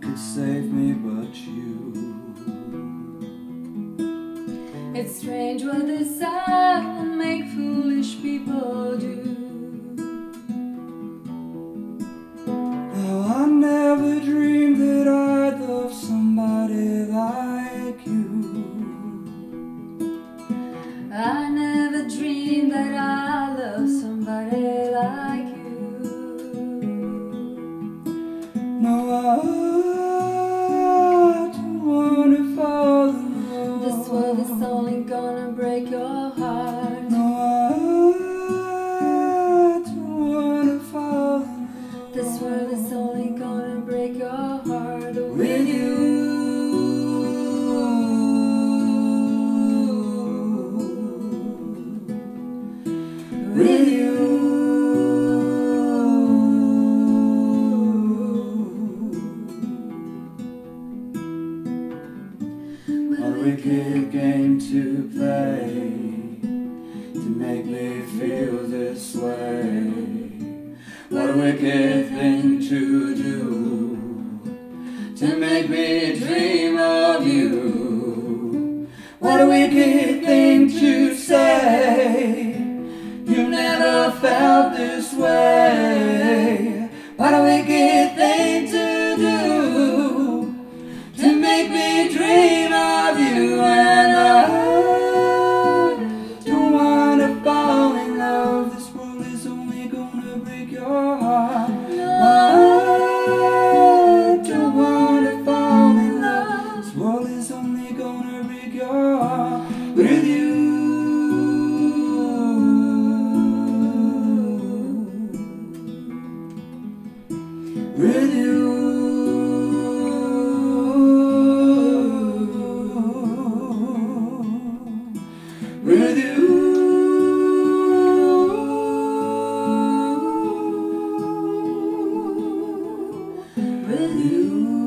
could save me but you. It's strange what desire will make foolish people do. Oh, I never dreamed that I'd love somebody like you. I never dreamed that I'd love somebody like you. No, I don't wanna fall in love. This world is only gonna break your heart. No, I don't wanna fall in love. This world is only gonna break your heart With you. With you. What a wicked game to play to make me feel this way. What a wicked thing to do to make me dream of you. What a wicked thing to say. You never felt this way. What a wicked thing to do to make me dream of you. And I don't wanna fall in love. This world is only gonna break your heart. I don't wanna fall in love. This world is only gonna break your heart. With you. With you. With you. With you.